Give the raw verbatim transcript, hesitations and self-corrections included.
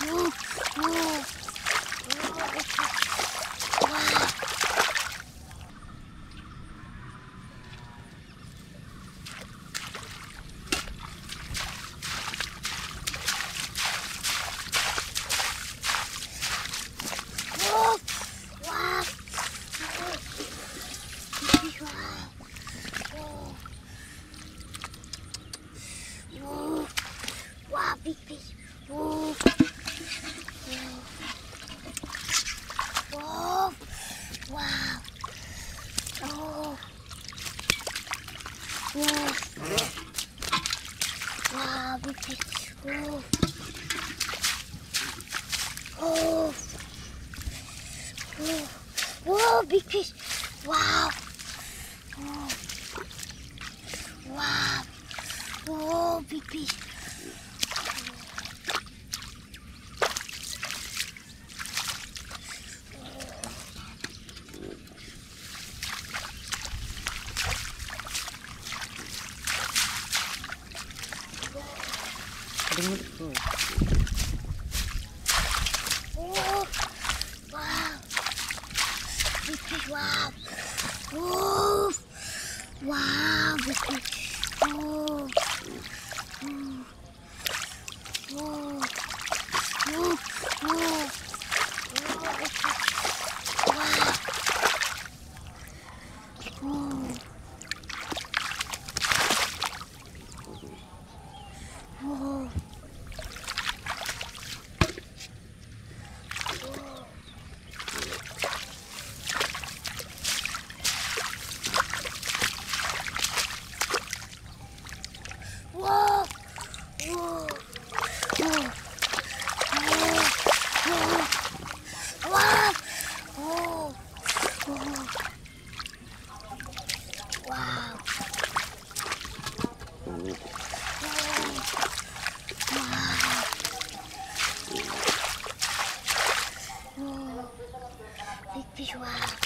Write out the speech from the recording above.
Whoa, whoa. Wow, big fish. Whoa. Whoa. Wow. Oh. Whoa. Wow, big fish. Whoa. Oh. Whoa. Whoa, big fish. Wow. Whoa. Wow. Whoa, big fish. Oh, wow. Big fish, wow. Oh, wow, big fish. Oh, oh, oh, oh, oh, oh, big fish. Wow. Oh. Oh. Whoa! Whoa! Whoa! Whoa! Wow! Whoa! Whoa! Wow! Wow! Whoa! Big fish! Wow!